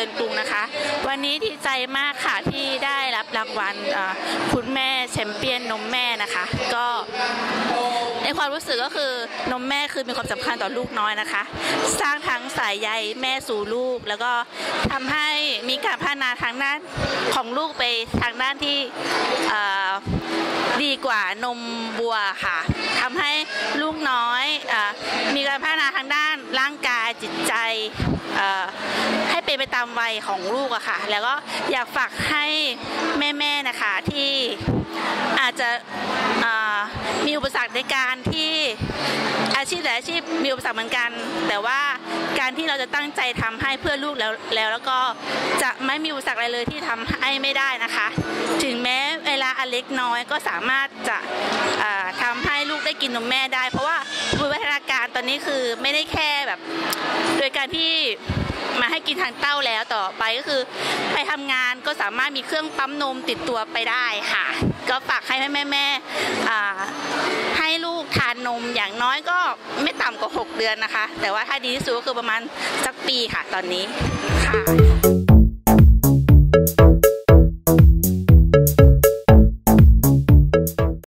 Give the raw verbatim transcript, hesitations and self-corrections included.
ญกรุงนะคะวันนี้ดีใจมากค่ะที่ได้รับรางวัลคุณแม่แชมเปี้ยนนมแม่นะคะก็ในความรู้สึกก็คือนมแม่คือมีความสำคัญต่อลูกน้อยนะคะสร้างทั้งสายใยแม่สู่ลูกแล้วก็ทำให้มีการพัฒนาทางด้านของลูกไปทางด้านที่ดีกว่านมบัวค่ะทำให้ลูกน้อยมีการพัฒนาทางด้านร่างกายจิตใจให้เป็นไปตามวัยของลูกอะค่ะแล้วก็อยากฝากให้แม่ๆนะคะที่อาจจะมีอุปสรรคในการที่อาชีพแต่อาชีพมีอุปสรรคเหมือนกันแต่ว่าการที่เราจะตั้งใจทำให้เพื่อลูกแล้วแล้วแล้วก็จะไม่มีอุปสรรคอะไรเลยที่ทำให้ไม่ได้นะคะถึงแม้เวลาอันเล็กน้อยก็สามารถจะทำให้ลูกได้กินนมแม่ได้เพราะว่าวิวัฒนาการตอนนี้คือไม่ได้แค่แบบโดยการที่มาให้กินทางเต้าแล้วต่อไปก็คือไปทำงานก็สามารถมีเครื่องปั๊มนมติดตัวไปได้ค่ะก็ฝากให้แม่แม่ให้ลูกทานนมอย่างน้อยก็ไม่ต่ำกว่าหกเดือนนะคะแต่ว่าถ้าดีที่สุดก็คือประมาณสักปีค่ะตอนนี้ค่ะ